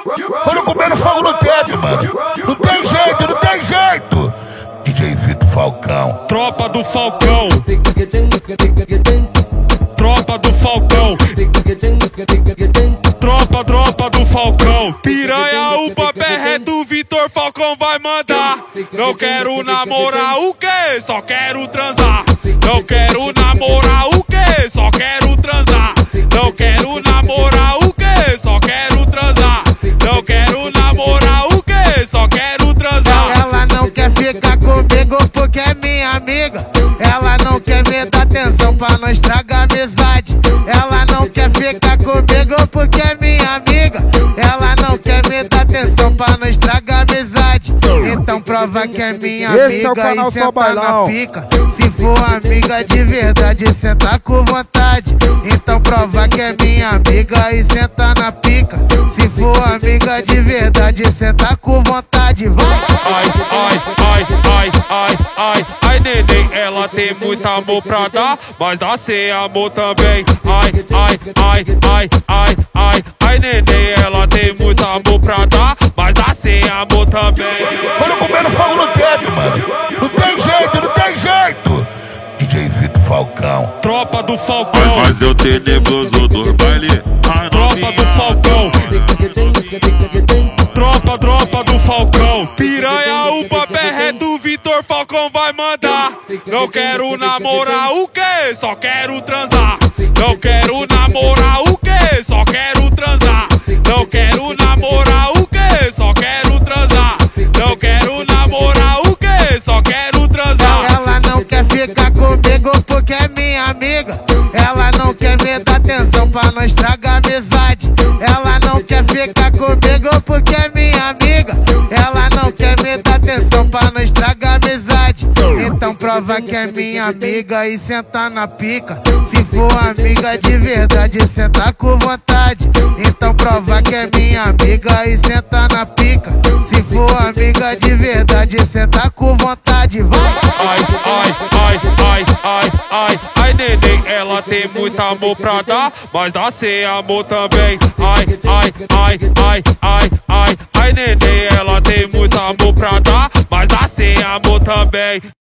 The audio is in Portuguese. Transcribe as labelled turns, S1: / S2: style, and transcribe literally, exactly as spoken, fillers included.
S1: Olha comendo fogo no teto, mano. Não tem jeito, não tem jeito. D J Vitor Falcão.
S2: Tropa do Falcão. Tropa do Falcão. Tropa, tropa do Falcão. Piranha, o papel é do Vitor Falcão vai mandar. Não quero namorar o quê? Só quero transar. Não quero namorar o quê? Só quero transar. Não quero namorar o quê? Só quero transar. Não quero namorar o quê? Só quero transar.
S3: Ela não quer ficar comigo porque é minha amiga. Ela não quer me dar atenção pra não estragar a amizade. Ela não quer ficar comigo porque é minha amiga. Ela não quer me dar atenção pra não estragar a amizade. Então prova que é minha
S4: Esse
S3: amiga
S4: é o
S3: e senta
S4: bailão.
S3: na pica. Se for amiga de verdade, senta com vontade. Então prova que é minha amiga e senta na pica. Se for amiga de verdade, senta com vontade. Vai!
S2: Ai, ai, ai, ai, ai, ai, ai, neném, ela tem muito amor pra dar, mas dá sem amor também. Ai, ai, ai, ai, ai, ai, ai, neném, ela tem muito amor pra dar, mas dá sem amor também.
S1: Olha comendo fogo no teto, mano. Não tem jeito, não tem jeito. D J Vitor Falcão.
S2: Tropa do Falcão.
S5: Vai fazer o tenebroso do baile.
S2: Tropa do Falcão. Tropa, tropa do Falcão. Piranha, o papel é do Vitor Falcão vai mandar. Não quero namorar o quê? Só quero transar. Não quero namorar o quê? Só quero transar. Não quero namorar o quê? Só quero transar. Não quero namorar o quê? Só quero transar.
S3: Ela não quer ficar comigo porque é minha amiga. Ela não quer me dar atenção pra não estragar a amizade. Ela não quer ficar comigo porque é minha amiga. Ela não quer me dar atenção pra não estragar a amizade. Então prova que é minha amiga e senta na pica. Se for amiga de verdade, senta com vontade. Então prova que é minha amiga e senta na pica. Se for amiga de verdade, senta com vontade. Vai!
S2: Ai, ai, ai, ai, ai, ai, ai, neném, ela tem muito amor pra dar, mas dá sem amor também. Ai, ai, ai, ai, ai, ai, ai, neném, ela tem muito amor pra dar, mas dá sem amor também.